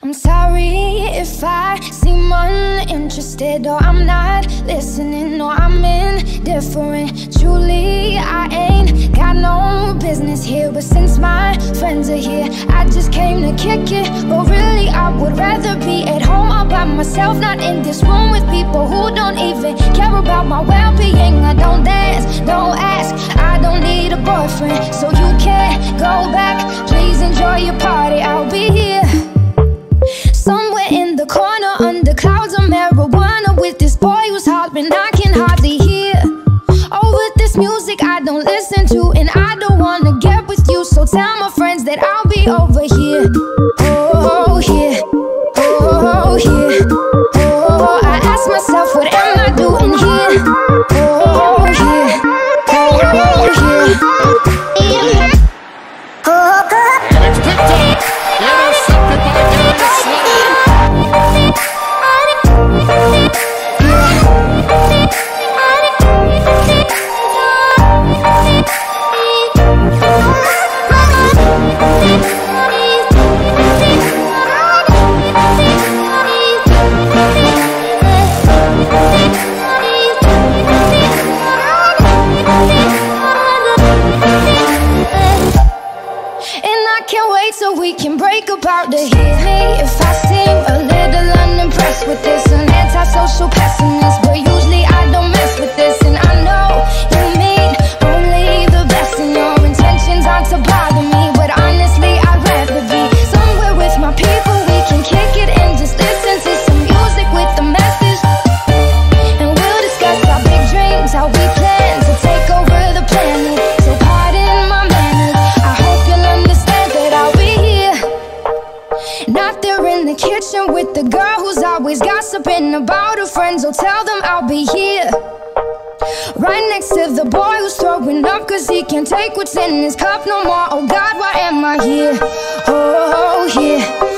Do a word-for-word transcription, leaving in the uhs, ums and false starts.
I'm sorry if I seem uninterested, or I'm not listening, or I'm indifferent. Truly, I ain't got no business here, but since my friends are here, I just came to kick it. But really, I would rather be at home all by myself, not in this room with people who don't even care about my well-being. I don't dance, don't ask, I don't need a boyfriend, so you can't go back. Please enjoy your party, I'll be here somewhere in the corner under clouds of marijuana with this boy who's hollering I can hardly hear. Over this music I don't listen to, and I don't wanna get with you, so tell my friends that I'll be over here. Oh, here, oh, here, oh, I ask myself, what am I doing here? Oh, here, oh, here. Oh, God. And it's picked up. Intercepted by Darius Slay. So we can break apart to hear me if I seem a little unimpressed with this. An antisocial pessimist, but usually I don't mess with this. And I know you mean only the best, and your intentions aren't to bother me, but honestly I'd rather be somewhere with my people. We can kick it and just listen to some music with a message, and we'll discuss our big dreams, how we plan to take over the planet. So pardon my manners, I hope you'll understand that I'll be not there in the kitchen with the girl who's always gossiping about her friends. Oh, tell them I'll be here right next to the boy who's throwing up cause he can't take what's in his cup no more. Oh God, why am I here? Oh, here.